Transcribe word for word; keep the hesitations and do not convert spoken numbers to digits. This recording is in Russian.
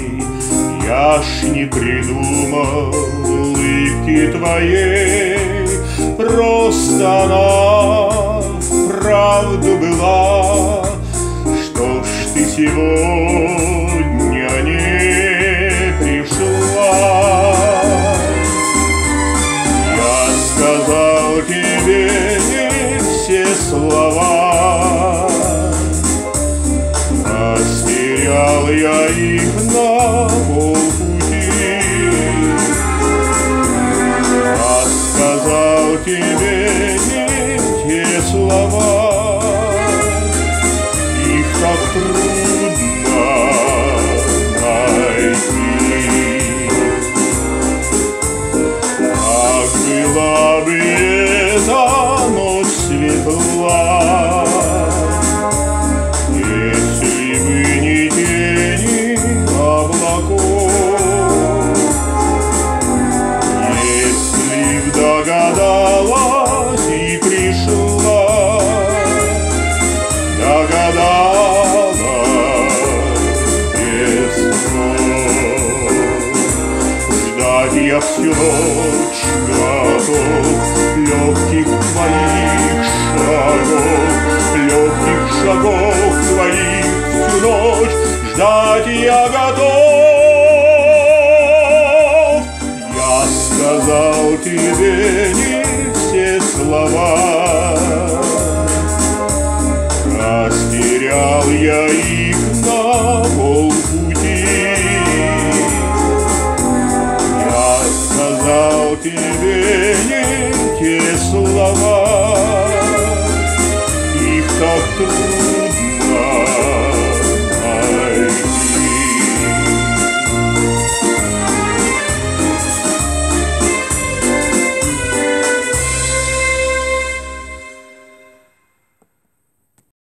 Я ж не придумал улыбки твоей, просто она вправду была. Что ж ты сегодня не пришла? Я сказал тебе не все слова, растерял я их на полпути. Я сказал тебе не те слова, их так трудно найти. Как была бы эта ночь светла, если бы не тени облаков, если б догадалась и пришла, догадалась без слов. Ждать я всю ночь готов легких твоих шагов, легких шагов твоих всю ночь ждать я готов. Я сказал тебе не все слова, растерял я их на полпути. Я сказал тебе